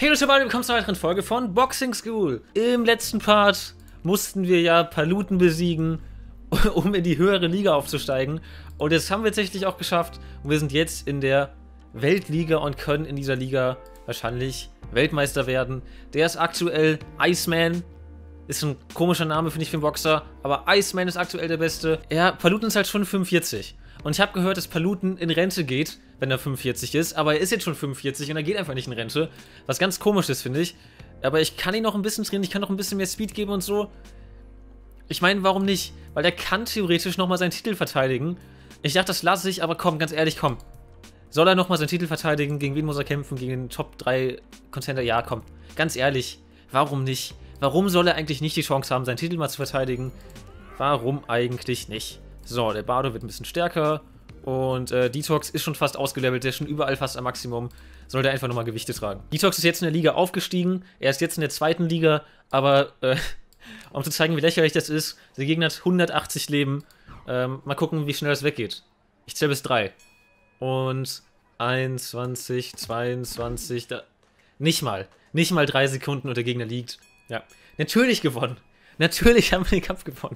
Hey Leute, willkommen zu einer weiteren Folge von Boxing School. Im letzten Part mussten wir ja Paluten besiegen, um in die höhere Liga aufzusteigen. Und das haben wir tatsächlich auch geschafft. Und wir sind jetzt in der Weltliga und können in dieser Liga wahrscheinlich Weltmeister werden. Der ist aktuell Iceman. Ist ein komischer Name, finde ich, für einen Boxer. Aber Iceman ist aktuell der Beste. Paluten ist halt schon 45. Und ich habe gehört, dass Paluten in Rente geht, wenn er 45 ist. Aber er ist jetzt schon 45 und er geht einfach nicht in Rente. Was ganz komisch ist, finde ich. Aber ich kann ihn noch ein bisschen trainieren. Ich kann noch ein bisschen mehr Speed geben und so. Ich meine, warum nicht? Weil der kann theoretisch nochmal seinen Titel verteidigen. Ich dachte, das lasse ich, aber komm, ganz ehrlich, komm. Soll er nochmal seinen Titel verteidigen? Gegen wen muss er kämpfen? Gegen den Top 3 Contender? Ja, komm. Ganz ehrlich, warum nicht? Warum soll er eigentlich nicht die Chance haben, seinen Titel mal zu verteidigen? Warum eigentlich nicht? So, der Bardo wird ein bisschen stärker. Und Detox ist schon fast ausgelevelt. Der ist schon überall fast am Maximum. Soll der einfach nochmal Gewichte tragen. Detox ist jetzt in der Liga aufgestiegen. Er ist jetzt in der zweiten Liga. Aber, um zu zeigen, wie lächerlich das ist, der Gegner hat 180 Leben. Mal gucken, wie schnell das weggeht. Ich zähle bis 3. Und 21, 22, nicht mal 3 Sekunden und der Gegner liegt. Ja, natürlich gewonnen. Natürlich haben wir den Kampf gewonnen.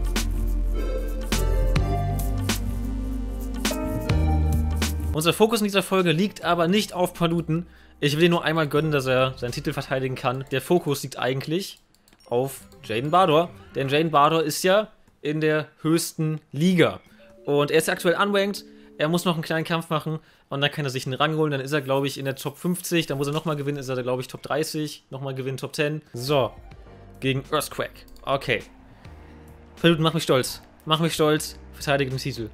Unser Fokus in dieser Folge liegt aber nicht auf Paluten. Ich will ihn nur einmal gönnen, dass er seinen Titel verteidigen kann. Der Fokus liegt eigentlich auf Jaden Bardor. Denn Jaden Bardor ist ja in der höchsten Liga. Und er ist ja aktuell unranked. Er muss noch einen kleinen Kampf machen und dann kann er sich einen Rang holen. Dann ist er, glaube ich, in der Top 50. Dann muss er nochmal gewinnen. Ist er, glaube ich, Top 30. Nochmal gewinnen, Top 10. So. Gegen Earthquake. Okay. Paluten, mach mich stolz. Mach mich stolz. Verteidige den Titel.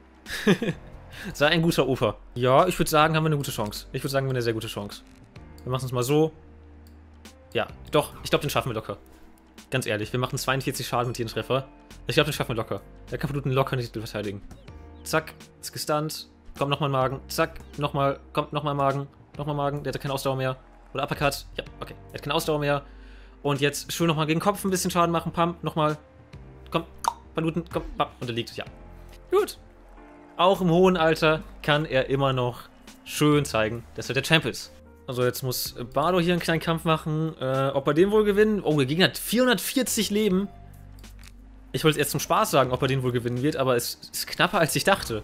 Sei ein guter Opa. Ja, ich würde sagen, haben wir eine gute Chance. Ich würde sagen, wir haben eine sehr gute Chance. Wir machen es mal so. Ja, doch. Ich glaube, den schaffen wir locker. Ganz ehrlich, wir machen 42 Schaden mit jedem Treffer. Ich glaube, den schaffen wir locker. Da kann Paluten locker den Titel verteidigen. Zack, ist gestunt. Kommt nochmal Magen. Zack, nochmal. Kommt nochmal Magen. Nochmal Magen. Der hat keine Ausdauer mehr. Oder Uppercut. Ja, okay. Er hat keine Ausdauer mehr. Und jetzt schön nochmal gegen den Kopf ein bisschen Schaden machen. Pam, nochmal. Komm, Paluten, komm, pam. Und er liegt. Ja. Gut. Auch im hohen Alter kann er immer noch schön zeigen, dass er der Champ ist. Also jetzt muss Bardo hier einen kleinen Kampf machen. Ob er den wohl gewinnen? Oh, der Gegner hat 440 Leben. Ich wollte es erst zum Spaß sagen, ob er den wohl gewinnen wird, aber es ist knapper, als ich dachte.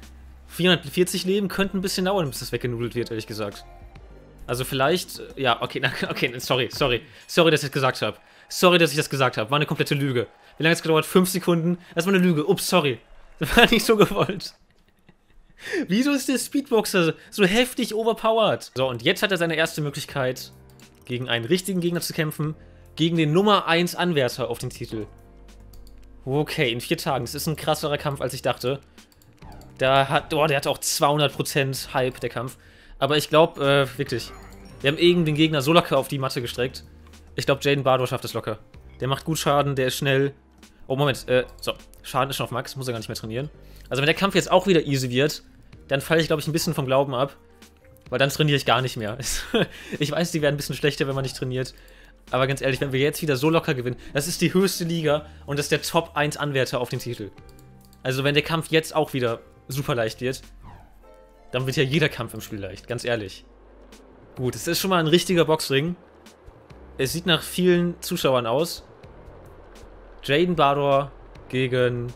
440 Leben könnten ein bisschen dauern, bis das weggenudelt wird, ehrlich gesagt. Also vielleicht, ja, okay, sorry, dass ich das gesagt habe. Sorry, dass ich das gesagt habe. War eine komplette Lüge. Wie lange hat es gedauert? 5 Sekunden? Das war eine Lüge. Ups, sorry. Das war nicht so gewollt. Wieso ist der Speedboxer so heftig overpowered? So, und jetzt hat er seine erste Möglichkeit, gegen einen richtigen Gegner zu kämpfen. Gegen den Nummer 1 Anwärter auf den Titel. Okay, in 4 Tagen. Das ist ein krasserer Kampf, als ich dachte. Der hat auch 200% Hype, der Kampf. Aber ich glaube, wirklich, wir haben den Gegner so locker auf die Matte gestreckt. Ich glaube, Jaden Bardor schafft es locker. Der macht gut Schaden, der ist schnell. Oh, Moment, so. Schaden ist schon auf Max, muss er gar nicht mehr trainieren. Also wenn der Kampf jetzt auch wieder easy wird, dann falle ich, glaube ich, ein bisschen vom Glauben ab. Weil dann trainiere ich gar nicht mehr. Ich weiß, die werden ein bisschen schlechter, wenn man nicht trainiert. Aber ganz ehrlich, wenn wir jetzt wieder so locker gewinnen, das ist die höchste Liga und das ist der Top 1 Anwärter auf den Titel. Also wenn der Kampf jetzt auch wieder super leicht wird, dann wird ja jeder Kampf im Spiel leicht, ganz ehrlich. Gut, es ist schon mal ein richtiger Boxring. Es sieht nach vielen Zuschauern aus. Jaden Bardor gegen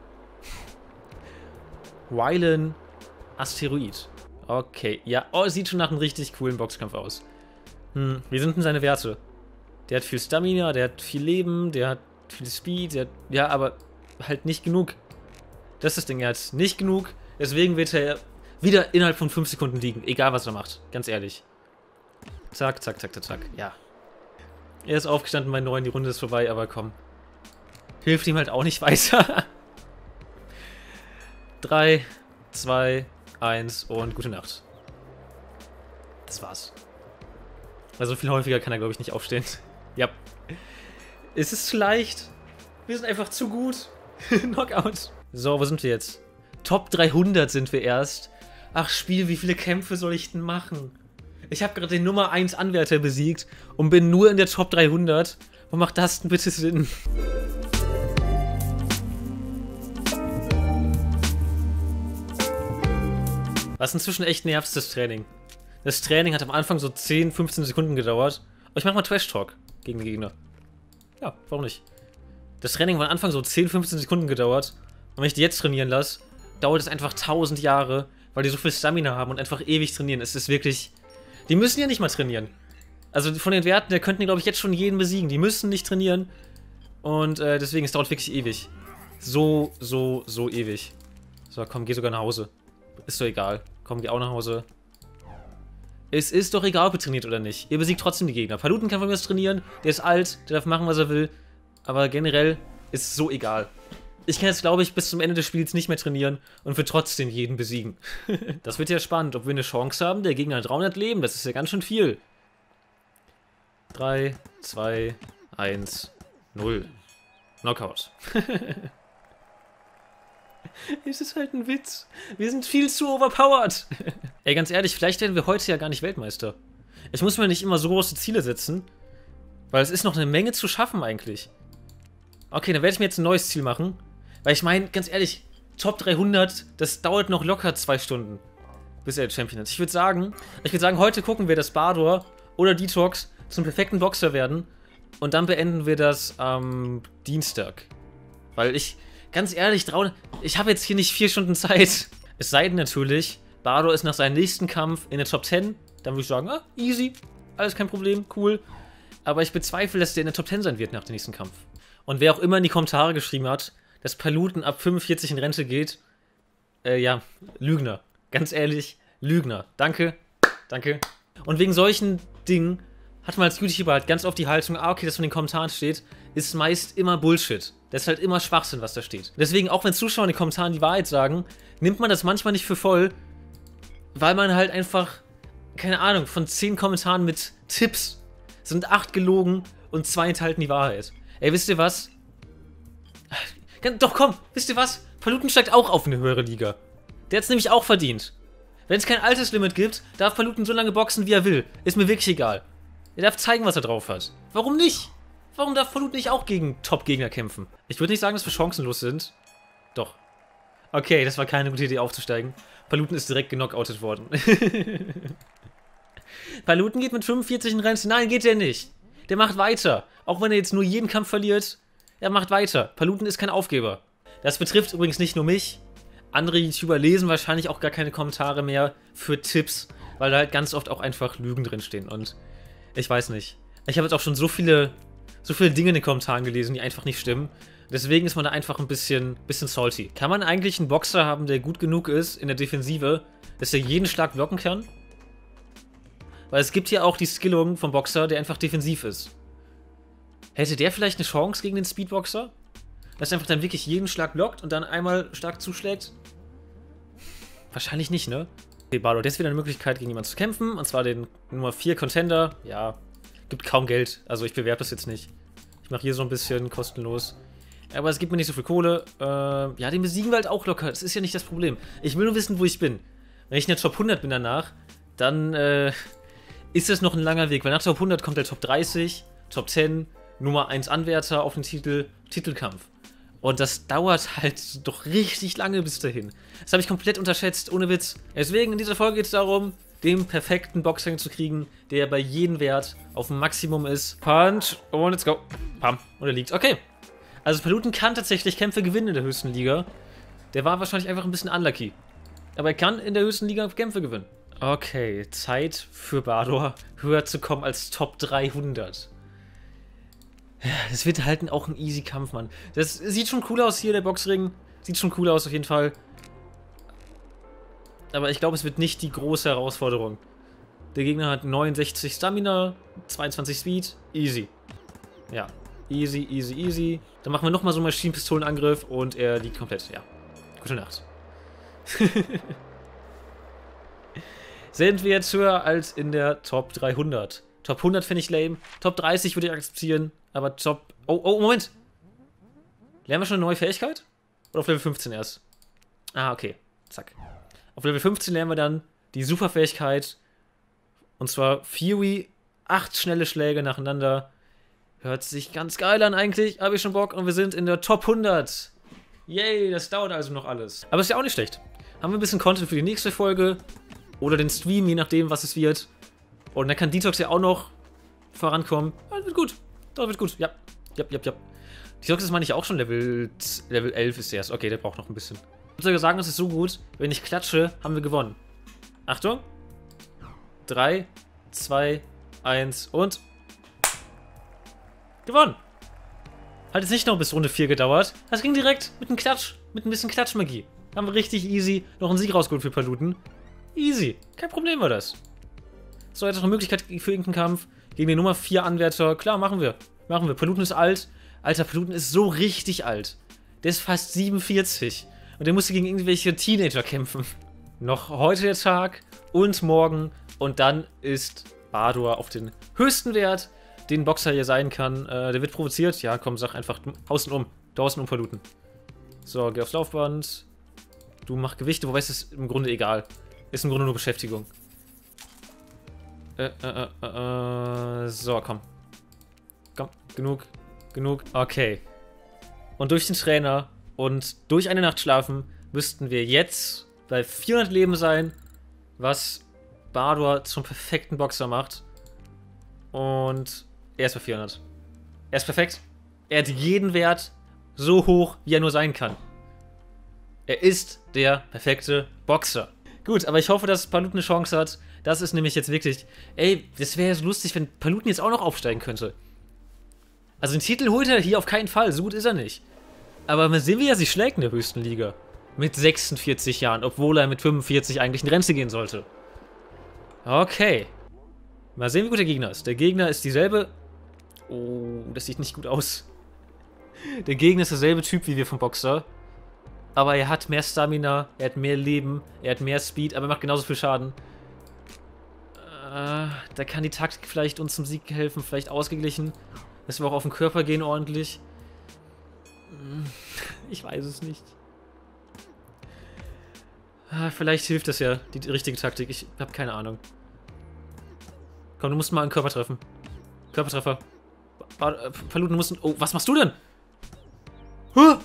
Wylan Asteroid. Okay, ja, oh, sieht schon nach einem richtig coolen Boxkampf aus. Wie sind denn seine Werte? Der hat viel Stamina, der hat viel Leben, der hat viel Speed, ja, aber halt nicht genug. Das ist das Ding, er hat nicht genug, deswegen wird er wieder innerhalb von 5 Sekunden liegen, egal was er macht, ganz ehrlich. Zack, zack, zack, zack, zack, ja. Er ist aufgestanden bei 9, die Runde ist vorbei, aber komm. Hilft ihm halt auch nicht weiter. 3, 2, 1 und gute Nacht. Das war's. Also viel häufiger kann er, glaube ich, nicht aufstehen. Ja. Es ist zu leicht. Wir sind einfach zu gut. Knockout. So, wo sind wir jetzt? Top 300 sind wir erst. Ach, Spiel, wie viele Kämpfe soll ich denn machen? Ich habe gerade den Nummer 1 Anwärter besiegt und bin nur in der Top 300. Wo macht das denn bitte Sinn? Was inzwischen echt nervt, das Training. Das Training hat am Anfang so 10, 15 Sekunden gedauert. Aber ich mach mal Trash Talk gegen den Gegner. Ja, warum nicht? Das Training war am Anfang so 10, 15 Sekunden gedauert. Und wenn ich die jetzt trainieren lasse, dauert es einfach 1000 Jahre, weil die so viel Stamina haben und einfach ewig trainieren. Es ist wirklich... Die müssen ja nicht mal trainieren. Also von den Werten, da könnten die, glaube ich, jetzt schon jeden besiegen. Die müssen nicht trainieren. Und deswegen, es dauert wirklich ewig. So ewig. So, komm, geh sogar nach Hause. Ist doch egal. Komm, geh auch nach Hause. Es ist doch egal, ob ihr trainiert oder nicht. Ihr besiegt trotzdem die Gegner. Paluten kann von mir aus trainieren. Der ist alt, der darf machen, was er will. Aber generell ist es so egal. Ich kann jetzt, glaube ich, bis zum Ende des Spiels nicht mehr trainieren und will trotzdem jeden besiegen. Das wird ja spannend, ob wir eine Chance haben. Der Gegner hat 300 Leben, das ist ja ganz schön viel. 3, 2, 1, 0. Knockout. Es ist halt ein Witz. Wir sind viel zu overpowered. Ey, ganz ehrlich, vielleicht werden wir heute ja gar nicht Weltmeister. Ich muss mir nicht immer so große Ziele setzen, weil es ist noch eine Menge zu schaffen eigentlich. Okay, dann werde ich mir jetzt ein neues Ziel machen. Weil ich meine, ganz ehrlich, Top 300, das dauert noch locker 2 Stunden, bis er Champion ist. Ich würde sagen, heute gucken wir, dass Bardor oder Detox zum perfekten Boxer werden. Und dann beenden wir das am Dienstag. Weil ganz ehrlich, ich habe jetzt hier nicht 4 Stunden Zeit. Es sei denn natürlich, Bardor ist nach seinem nächsten Kampf in der Top 10. Dann würde ich sagen, easy, alles kein Problem, cool. Aber ich bezweifle, dass der in der Top 10 sein wird nach dem nächsten Kampf. Und wer auch immer in die Kommentare geschrieben hat, dass Paluten ab 45 in Rente geht, ja, Lügner. Ganz ehrlich, Lügner. Danke, danke. Und wegen solchen Dingen hat man als YouTuber halt ganz oft die Haltung, okay, das von den Kommentaren steht, ist meist immer Bullshit. Das ist halt immer Schwachsinn, was da steht. Deswegen, auch wenn Zuschauer in den Kommentaren die Wahrheit sagen, nimmt man das manchmal nicht für voll, weil man halt einfach, keine Ahnung, von 10 Kommentaren mit Tipps sind 8 gelogen und 2 enthalten die Wahrheit. Ey, wisst ihr was? Doch komm, wisst ihr was? Paluten steigt auch auf eine höhere Liga. Der hat es nämlich auch verdient. Wenn es kein Alterslimit gibt, darf Paluten so lange boxen, wie er will. Ist mir wirklich egal. Er darf zeigen, was er drauf hat. Warum nicht? Warum darf Paluten nicht auch gegen Top-Gegner kämpfen? Ich würde nicht sagen, dass wir chancenlos sind. Doch. Okay, das war keine gute Idee aufzusteigen. Paluten ist direkt genockoutet worden. Paluten geht mit 45 in Rente. Nein, geht der nicht. Der macht weiter. Auch wenn er jetzt nur jeden Kampf verliert, er macht weiter. Paluten ist kein Aufgeber. Das betrifft übrigens nicht nur mich. Andere YouTuber lesen wahrscheinlich auch gar keine Kommentare mehr für Tipps, weil da halt ganz oft auch einfach Lügen drinstehen. Und ich weiß nicht. Ich habe jetzt auch schon so viele Dinge in den Kommentaren gelesen, die einfach nicht stimmen. Deswegen ist man da einfach ein bisschen salty. Kann man eigentlich einen Boxer haben, der gut genug ist in der Defensive, dass er jeden Schlag blocken kann? Weil es gibt ja auch die Skillung vom Boxer, der einfach defensiv ist. Hätte der vielleicht eine Chance gegen den Speedboxer? Dass er einfach dann wirklich jeden Schlag blockt und dann einmal stark zuschlägt? Wahrscheinlich nicht, ne? Okay, Bardor, das ist wieder eine Möglichkeit, gegen jemanden zu kämpfen. Und zwar den Nummer 4 Contender. Ja, gibt kaum Geld. Also ich bewerbe das jetzt nicht. Ich mache hier so ein bisschen kostenlos. Aber es gibt mir nicht so viel Kohle. Ja, den besiegen wir halt auch locker. Das ist ja nicht das Problem. Ich will nur wissen, wo ich bin. Wenn ich in der Top 100 bin danach, dann ist das noch ein langer Weg. Weil nach Top 100 kommt der Top 30, Top 10, Nummer 1 Anwärter auf den Titelkampf. Und das dauert halt doch richtig lange bis dahin. Das habe ich komplett unterschätzt, ohne Witz. Deswegen in dieser Folge geht es darum, den perfekten Boxring zu kriegen, der bei jedem Wert auf dem Maximum ist. Punch und let's go. Pam. Und er liegt. Okay. Also Paluten kann tatsächlich Kämpfe gewinnen in der höchsten Liga. Der war wahrscheinlich einfach ein bisschen unlucky. Aber er kann in der höchsten Liga Kämpfe gewinnen. Okay, Zeit für Bardor, höher zu kommen als Top 300. Das wird halt auch ein easy Kampf, Mann. Das sieht schon cool aus hier, der Boxring. Sieht schon cool aus, auf jeden Fall. Aber ich glaube, es wird nicht die große Herausforderung. Der Gegner hat 69 Stamina, 22 Speed. Easy. Ja, easy, easy, easy. Dann machen wir nochmal so einen Maschinenpistolenangriff und er liegt komplett. Ja, gute Nacht. Sind wir jetzt höher als in der Top 300. Top 100 finde ich lame. Top 30 würde ich akzeptieren. Aber Top... Oh, Moment. Lernen wir schon eine neue Fähigkeit? Oder auf Level 15 erst? Ah, okay. Zack. Auf Level 15 lernen wir dann die Superfähigkeit. Und zwar Fury. 8 schnelle Schläge nacheinander. Hört sich ganz geil an eigentlich. Habe ich schon Bock. Und wir sind in der Top 100. Yay, das dauert also noch alles. Aber ist ja auch nicht schlecht. Haben wir ein bisschen Content für die nächste Folge. oder den Stream, je nachdem, was es wird. Und dann kann Detox ja auch noch vorankommen. Ja, das wird gut. Das wird gut. Ja. Detox ist, meine ich, auch schon Level 11 ist erst. Okay, der braucht noch ein bisschen. Ich würde sogar sagen, das ist so gut. Wenn ich klatsche, haben wir gewonnen. Achtung. 3, 2, 1 und... Gewonnen! Hat jetzt nicht noch bis Runde 4 gedauert. Das ging direkt mit einem Klatsch. Mit ein bisschen Klatschmagie. Haben wir richtig easy noch einen Sieg rausgeholt für Paluten. Easy. Kein Problem war das. So, jetzt noch eine Möglichkeit für irgendeinen Kampf. Gegen den Nummer 4 Anwärter. Klar, machen wir. Machen wir. Paluten ist alt. Alter, Paluten ist so richtig alt. Der ist fast 47. Und der musste gegen irgendwelche Teenager kämpfen. Noch heute der Tag und morgen. Und dann ist Bardor auf den höchsten Wert, den Boxer hier sein kann. Der wird provoziert. Ja, komm, sag einfach, außen um. Draußen um Paluten. So, geh aufs Laufband. Du mach Gewichte, wobei es ist im Grunde egal. Ist im Grunde nur Beschäftigung. So, komm. Komm, genug. Okay. Und durch den Trainer und durch eine Nacht schlafen müssten wir jetzt bei 400 Leben sein, was Bardor zum perfekten Boxer macht. Und er ist bei 400. Er ist perfekt. Er hat jeden Wert so hoch, wie er nur sein kann. Er ist der perfekte Boxer. Gut, aber ich hoffe, dass Paluten eine Chance hat. Das ist nämlich jetzt wirklich... Ey, das wäre so lustig, wenn Paluten jetzt auch noch aufsteigen könnte. Also den Titel holt er hier auf keinen Fall. So gut ist er nicht. Aber mal sehen, wie er sich schlägt in der höchsten Liga. Mit 46 Jahren, obwohl er mit 45 eigentlich in Rente gehen sollte. Okay. Mal sehen, wie gut der Gegner ist. Der Gegner ist dieselbe... Oh, das sieht nicht gut aus. Der Gegner ist derselbe Typ wie wir vom Boxer. Aber er hat mehr Stamina, er hat mehr Leben, er hat mehr Speed, aber er macht genauso viel Schaden. Da kann die Taktik vielleicht uns zum Sieg helfen, vielleicht ausgeglichen. Dass wir auch auf den Körper gehen ordentlich. Ich weiß es nicht. Vielleicht hilft das ja, die richtige Taktik. Ich habe keine Ahnung. Komm, du musst mal einen Körper treffen. Körpertreffer. Paluten, du musst... Oh, was machst du denn? Huh?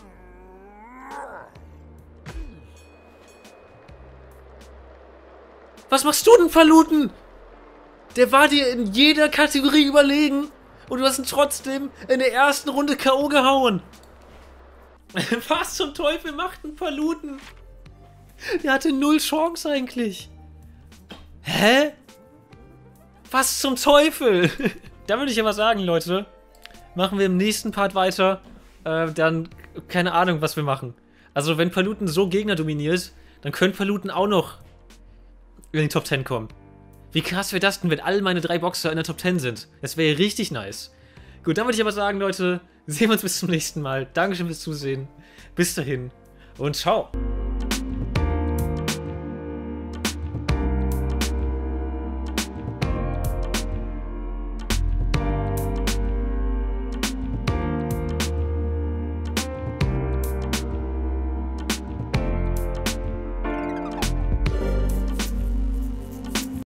Was machst du denn, Paluten? Der war dir in jeder Kategorie überlegen und du hast ihn trotzdem in der ersten Runde K.O. gehauen. Was zum Teufel macht ein Paluten? Der hatte 0 Chance eigentlich. Hä? Was zum Teufel? Da würde ich aber sagen, Leute, machen wir im nächsten Part weiter. Dann, keine Ahnung, was wir machen. Also, wenn Paluten so Gegner dominiert, dann können Paluten auch noch in die Top 10 kommen. Wie krass wäre das denn, wenn all meine 3 Boxer in der Top 10 sind? Das wäre richtig nice. Gut, dann würde ich aber sagen, Leute, sehen wir uns bis zum nächsten Mal. Dankeschön fürs Zusehen. Bis dahin und ciao.